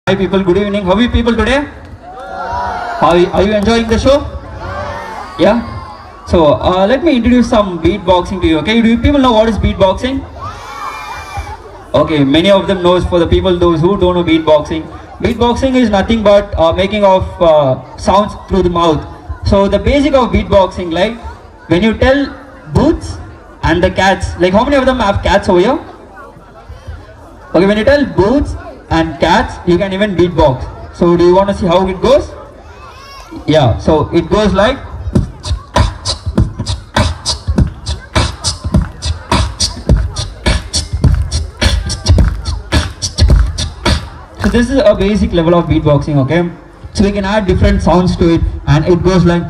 Hi people, good evening. How are you people today? Are you enjoying the show? Yeah? So let me introduce some beatboxing to you, okay? Do you people know what is beatboxing? Okay, many of them knows. For the people, those who don't know beatboxing, beatboxing is nothing but making of sounds through the mouth. So the basic of beatboxing, like when you tell boots and the cats, like how many of them have cats over here? Okay, when you tell boots and cats, you can even beatbox. So do you want to see how it goes? Yeah, so it goes like, so this is a basic level of beatboxing, okay? So we can add different sounds to it, and it goes like,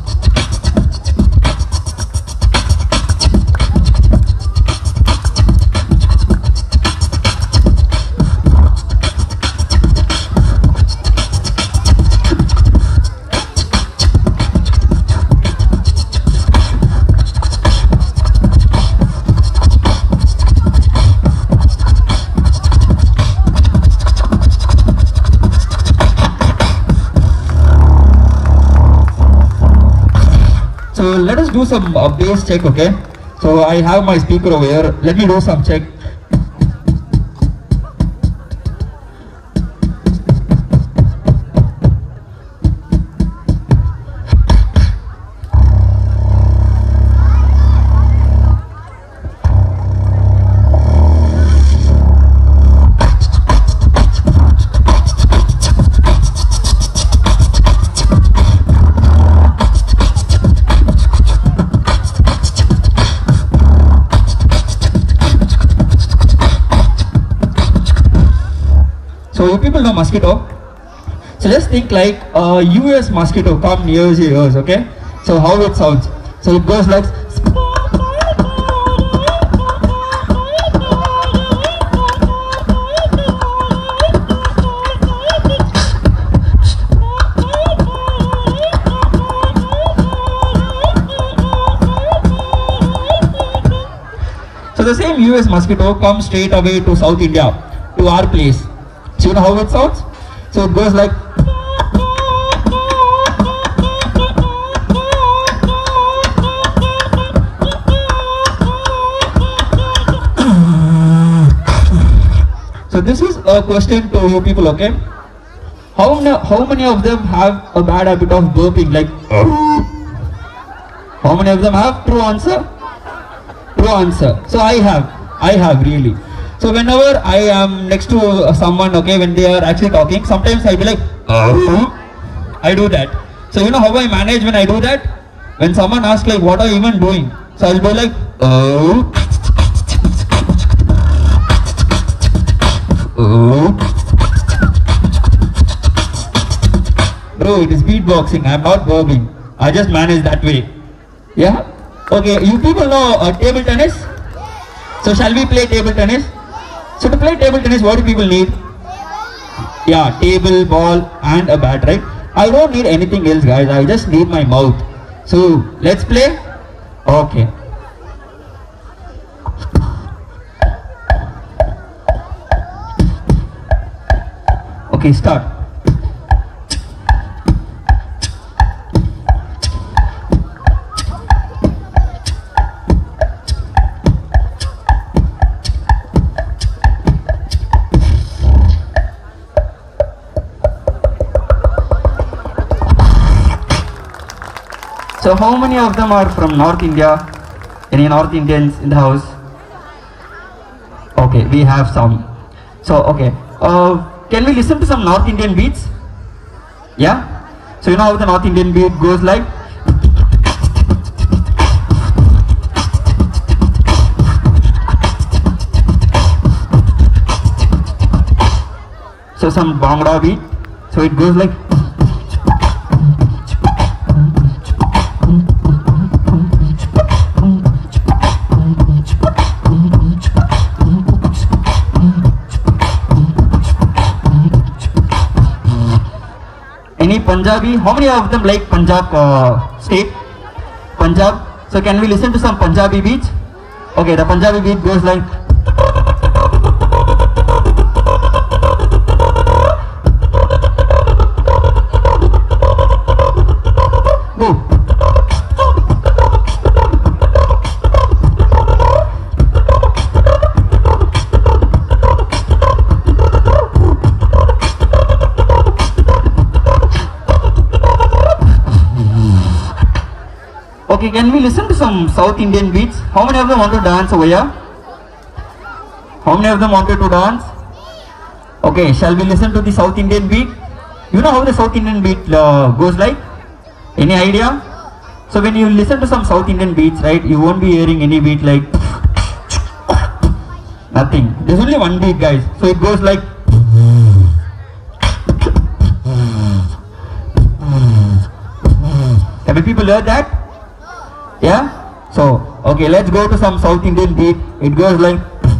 so let us do some bass check, okay? So I have my speaker over here. Let me do some check. So you people know mosquito. So just think like a US mosquito come near your ears, okay? So how it sounds. So it goes like, so the same US mosquito comes straight away to South India, to our place. So you know how it sounds? So it goes like, so this is a question to you people, okay? How many of them have a bad habit of burping, like how many of them have? True answer? True answer. So I have really. So whenever I am next to someone, okay, when they are actually talking, sometimes I be like, I do that. So you know how I manage when I do that? When someone asks like, what are you even doing? So I'll be like, Bro, it is beatboxing, I'm not burping. I just manage that way. Yeah? Okay, you people know table tennis? So shall we play table tennis? So to play table tennis, what do people need? Yeah, table, ball and a bat, right? I don't need anything else, guys. I just need my mouth. So let's play. Okay. Okay, start. So how many of them are from North India? Any North Indians in the house? Okay, we have some. So okay, can we listen to some North Indian beats? Yeah? So you know how the North Indian beat goes like? So some Bhangra beat. So it goes like, any Punjabi? How many of them like Punjab state? Punjab. So can we listen to some Punjabi beats? Okay, the Punjabi beat goes like, Okay, can we listen to some South Indian beats? How many of them want to dance over here? How many of them wanted to dance? Okay, shall we listen to the South Indian beat? You know how the South Indian beat goes like? Any idea? So when you listen to some South Indian beats, right, you won't be hearing any beat like nothing. There's only one beat, guys. So it goes like have you people heard that? Yeah? So, okay, let's go to some South Indian beat. It goes like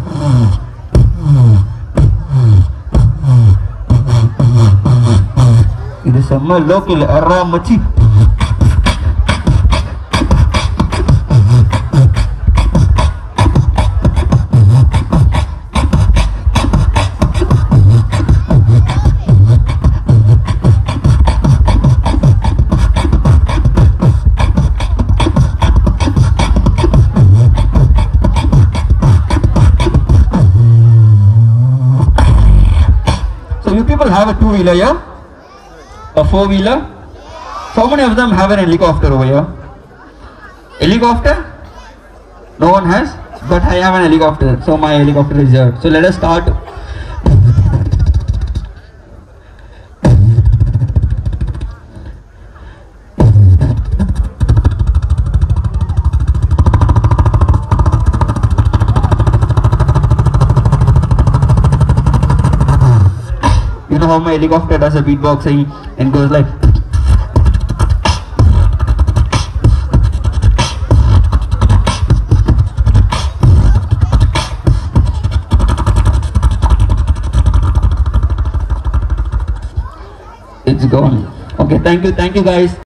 it is some local Aramachi. You people have a two-wheeler here? A four-wheeler? So how many of them have an helicopter over here? Helicopter? No one has? But I have an helicopter. So my helicopter is here. So let us start. You know how my helicopter does a beatboxing and goes like it's gone. Okay, thank you guys.